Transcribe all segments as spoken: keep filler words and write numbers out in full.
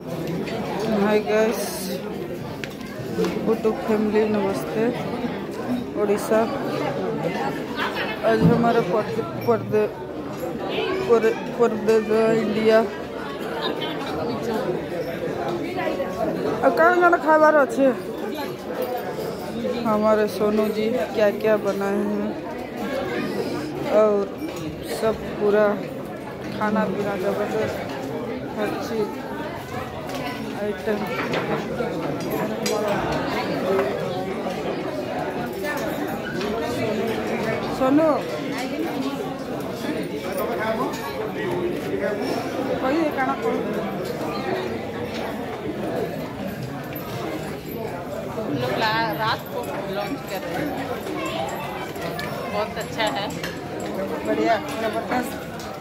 Hi guys, YouTube family, नमस्ते। उड़ीसा आज हमारा पर्दे पर्दे पर्दे इंडिया कौन गाना खाबार अच्छे। हमारे सोनू जी क्या क्या बनाए हैं और सब पूरा खाना पीना जबरदस्त हर चीज आइटम। सोनू कहिए खाना कौन लोग रात को लॉन्च कर रहे हैं, बहुत अच्छा है, बढ़िया जबरदस्त।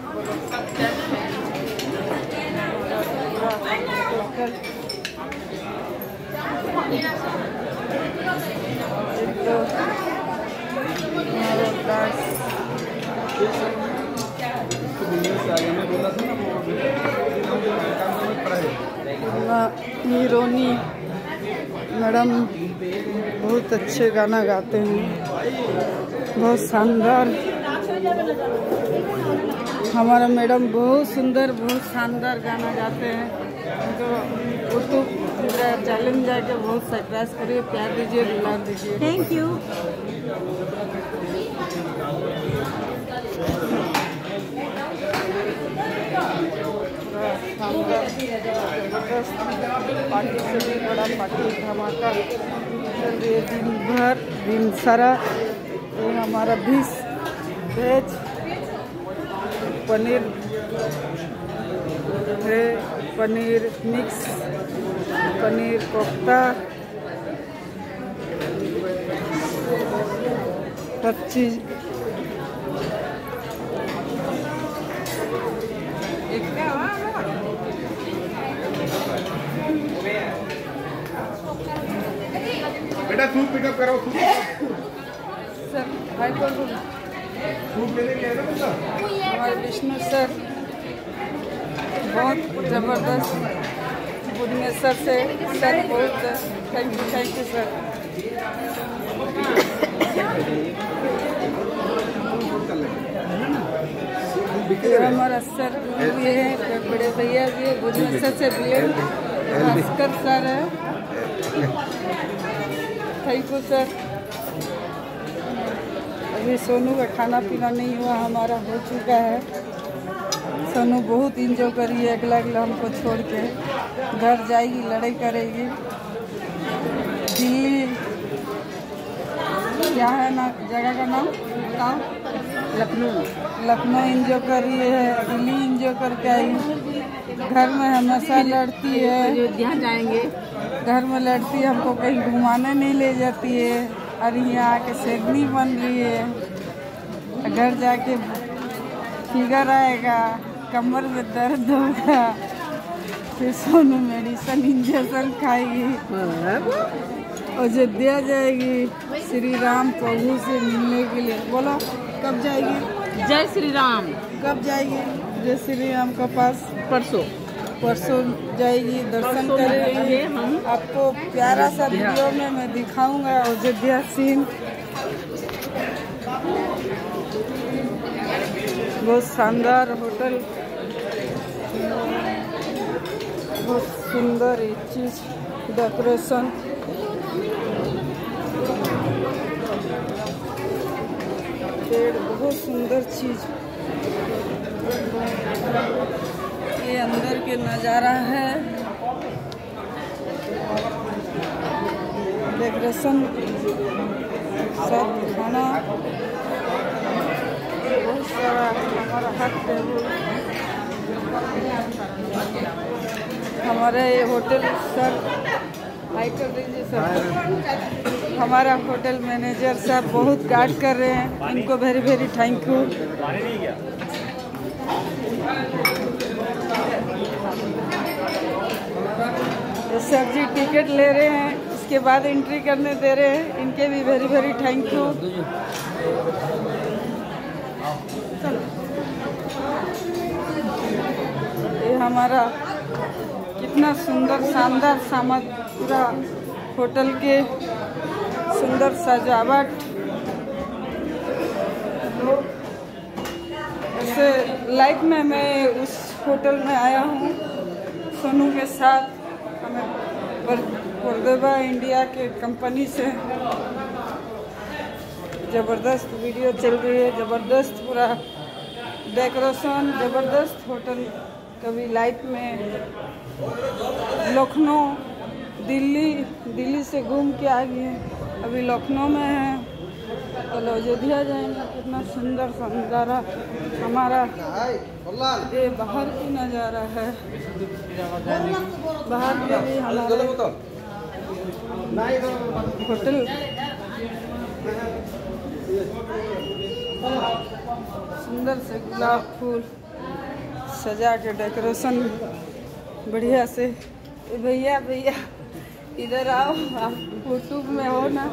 हीरोनी मैडम बहुत अच्छे गाना गाते हैं, बहुत शानदार। हमारा मैडम बहुत सुंदर, बहुत शानदार गाना गाते हैं। तो यूट्यूब चैलेंज जाके बहुत सब्सक्राइब करिए, प्यार दीजिए, दुलार दीजिए। Thank you. पार्टी से भी बड़ा पार्टी धमाका चल रही है दिन भर, दिन सारा। ये हमारा बीस वेज पनीर है, पनीर मिक्स, पनीर कोफ्ता, हर चीज। बेटा सूप पिकअप करो, soup sir high court soup लेने के लिए बेटा। हमारे विष्णु सर बहुत जबरदस्त भुवनेश्वर से सर, बहुत thank you thank you sir. हमारा सर भी है, बड़े भैया भी है, भुवनेश्वर से भी है, भास्कर सर है, थैंक यू सर। अभी सोनू का खाना पीना नहीं हुआ, हमारा हो चुका है। सोनू बहुत इंजॉय करी है, अगला अगला हमको छोड़ के घर जाएगी, लड़ाई करेगी। दिल्ली क्या है ना जगह का नाम बताओ? लखनऊ। लखनऊ इंजॉय कर रही है, दिल्ली इंजॉय करके आई। घर में हमेशा लड़ती है, अयोध्या जाएंगे, घर में लड़ती है, हमको कहीं घुमाने नहीं ले जाती है। और यहाँ आके शेरनी बन रही है। घर जाके फिगर आएगा, कमर में दर्द होगा, फिर सोनू मेडिसिन इंजेक्शन खाएगी, अयोध्या जाएगी श्री राम प्रभु से मिलने के लिए। बोलो कब जाएगी? जय श्री राम। कब जाएगी जय श्री राम का पास? परसों परसों जाएगी, दर्शन करेंगे। हम आपको प्यारा सा वीडियो में मैं दिखाऊंगा अयोध्या सीन। बहुत शानदार होटल, बहुत सुंदर ये चीज, डेकोरेशन। पेड़, बहुत सुंदर चीज। ये अंदर के नज़ारा है, डेकोरेशन, सब खाना, बहुत सारा हमारा हाथ टेबल। हमारे ये होटल सर हाई कर दीजिए सर। हमारा होटल मैनेजर साहब बहुत गाइड कर रहे हैं, इनको very very thank you. Sir ji ticket ले रहे हैं, इसके बाद एंट्री करने दे रहे हैं, इनके भी वेरी वेरी थैंक यू। ये हमारा इतना सुंदर शानदार सामान, पूरा होटल के सुंदर सजावट। ऐसे लाइफ में मैं उस होटल में आया हूँ सोनू के साथ। हमें वर्देवा इंडिया के कंपनी से ज़बरदस्त वीडियो चल रही है, ज़बरदस्त पूरा डेकोरेशन, ज़बरदस्त होटल। कभी लाइफ में लखनऊ, दिल्ली दिल्ली से घूम के आ गए, अभी लखनऊ में है, कल अयोध्या जाएंगे। कितना सुंदर सा नज़ारा हमारा, ये बाहर की नज़ारा है, बाहर के भी हमारे होटल सुंदर से गुलाब फूल सजा के डेकोरेशन बढ़िया से। भैया भैया इधर आओ, आप यूट्यूब में हो ना।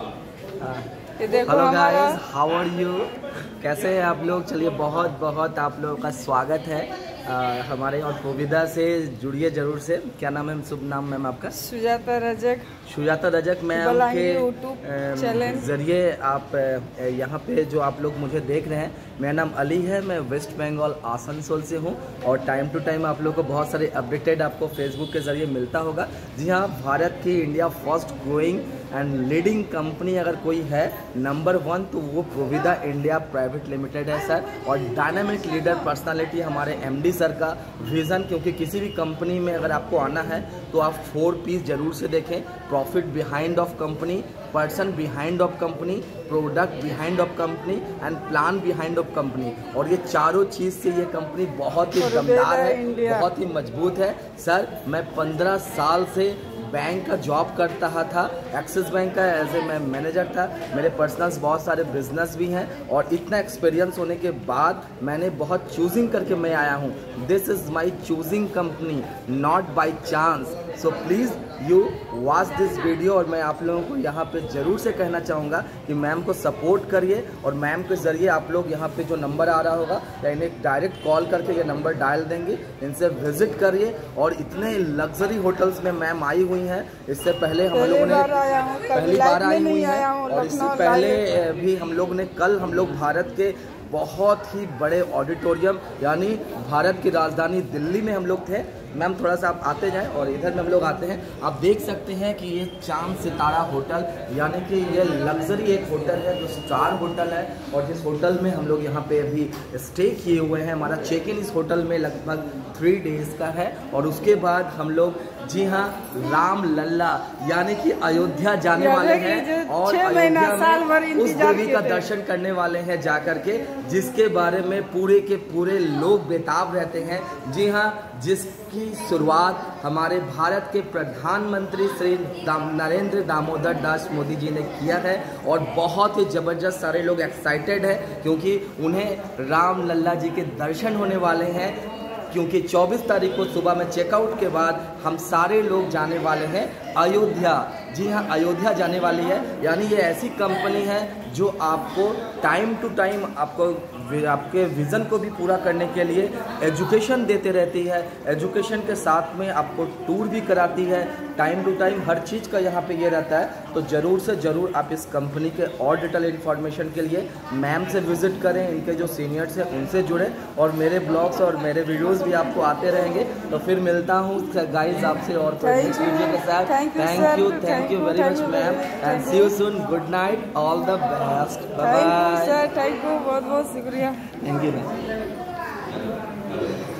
ये देखो हेलो हमारा गाइस, हाउ आर यू? कैसे हैं आप लोग? चलिए बहुत बहुत आप लोगों का स्वागत है आ, हमारे और कोविदा से जुड़िए जरूर से। क्या नाम है, शुभ नाम मैम आपका? सुजाता रजक। सुजाता रजक मैम बलांगी के यूट्यूब चैनल जरिए आप अ, यहाँ पे जो आप लोग मुझे देख रहे हैं, मेरा नाम अली है, मैं वेस्ट बंगाल आसनसोल से हूँ और टाइम टू टाइम आप लोग को बहुत सारे अपडेटेड आपको फेसबुक के जरिए मिलता होगा। जी हाँ, भारत की India first growing and leading company अगर कोई है नंबर वन तो वो प्रोविदा इंडिया प्राइवेट लिमिटेड है सर। और डायनामिक लीडर पर्सनालिटी हमारे एमडी सर का विज़न, क्योंकि किसी भी कंपनी में अगर आपको आना है तो आप फोर पीस जरूर से देखें। Profit behind of company, person behind of company, product behind of company and plan behind of company. और ये चारों चीज़ से ये कंपनी बहुत ही दमदार है, बहुत ही मजबूत है सर। मैं पंद्रह साल से बैंक का जॉब करता था, एक्सिस बैंक का एज ए मैं मैनेजर था। मेरे पर्सनल्स बहुत सारे बिजनेस भी हैं और इतना एक्सपीरियंस होने के बाद मैंने बहुत चूजिंग करके मैं आया हूँ। This is my choosing company, not by chance. So please you watch this video. और मैं आप लोगों को यहाँ पे ज़रूर से कहना चाहूँगा कि मैम को सपोर्ट करिए और मैम के ज़रिए आप लोग यहाँ पे जो नंबर आ रहा होगा या इन्हें डायरेक्ट कॉल करके ये नंबर डायल देंगे, इनसे विजिट करिए। और इतने लग्जरी होटल्स में मैम आई हुई हैं, इससे पहले हम लोगों ने पहली बार आई हुई है और इससे पहले भी हम लोग ने कल हम लोग भारत के बहुत ही बड़े ऑडिटोरियम यानी भारत की राजधानी दिल्ली में हम लोग थे। मैम थोड़ा सा आप आते जाएं और इधर में हम लोग आते हैं। आप देख सकते हैं कि ये चांद सितारा होटल यानी कि ये लग्जरी एक होटल है जो स्टार होटल है। और जिस होटल में हम लोग यहाँ पे अभी स्टे किए हुए हैं, हमारा चेक इन इस होटल में लगभग थ्री डेज का है। और उसके बाद हम लोग जी हाँ राम लल्ला यानी कि अयोध्या जाने वाले हैं और अयोध्या में उस देवी का दर्शन करने वाले हैं जा करके, जिसके बारे में पूरे के पूरे लोग बेताब रहते हैं। जी हाँ, जिसकी शुरुआत हमारे भारत के प्रधानमंत्री श्री नरेंद्र दामोदर दास मोदी जी ने किया है। और बहुत ही ज़बरदस्त सारे लोग एक्साइटेड हैं क्योंकि उन्हें राम लल्ला जी के दर्शन होने वाले हैं। क्योंकि चौबीस तारीख को सुबह में चेकआउट के बाद हम सारे लोग जाने वाले हैं अयोध्या। जी हाँ, अयोध्या जाने वाली है। यानी ये ऐसी कंपनी है जो आपको टाइम टू टाइम आपको आपके विज़न को भी पूरा करने के लिए एजुकेशन देते रहती है। एजुकेशन के साथ में आपको टूर भी कराती है, टाइम टू टाइम हर चीज़ का यहाँ पे ये रहता है। तो ज़रूर से ज़रूर आप इस कंपनी के और डिटेल इन्फॉर्मेशन के लिए मैम से विज़िट करें, इनके जो सीनियर्स हैं उनसे जुड़ें। और मेरे ब्लॉग्स और मेरे वीडियोज़ भी आपको आते रहेंगे। तो फिर मिलता हूँ गाइज आपसे और नेक्स्ट वीडियो के साथ। Thank you thank you very much ma'am and see you soon. Good night, all the best, bye bye. Thank you, बहुत बहुत शुक्रिया। Thank you ma'am.